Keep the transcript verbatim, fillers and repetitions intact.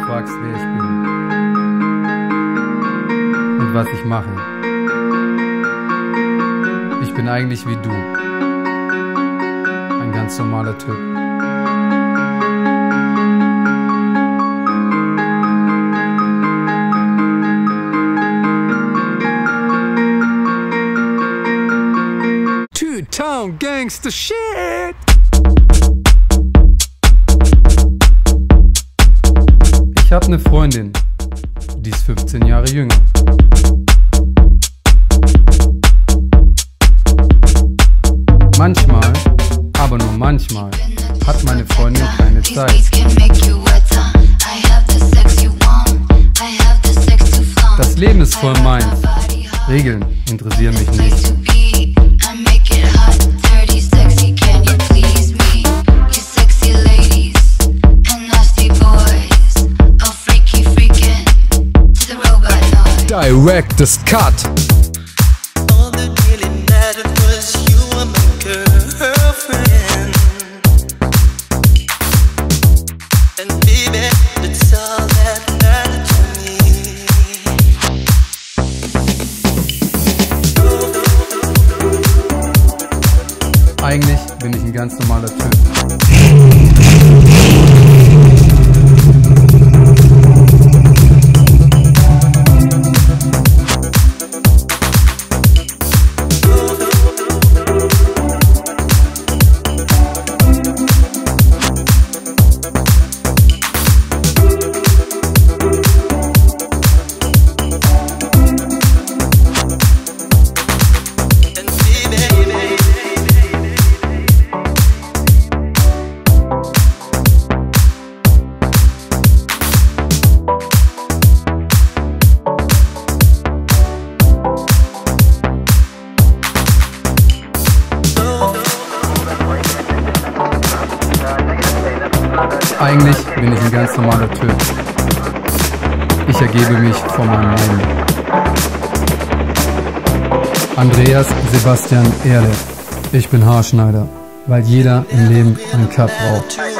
fragst, wer ich bin und was ich mache. Ich bin eigentlich wie du, ein ganz normaler Typ. Two-Town Gangster Shit! Ich hab ne Freundin, die ist fünfzehn Jahre jünger. Manchmal, aber nur manchmal, hat meine Freundin keine Zeit. Das Leben ist voll meins. Regeln interessieren mich nicht. Director's Cut. All that really mattered was you were my girlfriend. And baby, that's all that mattered to me. Eigentlich bin ich ein ganz normaler Typ. Eigentlich bin ich ein ganz normaler Typ. Ich ergebe mich vor meinem Leben. Andreas Sebastian Ehrle. Ich bin Haarschneider, weil jeder im Leben einen Cut braucht.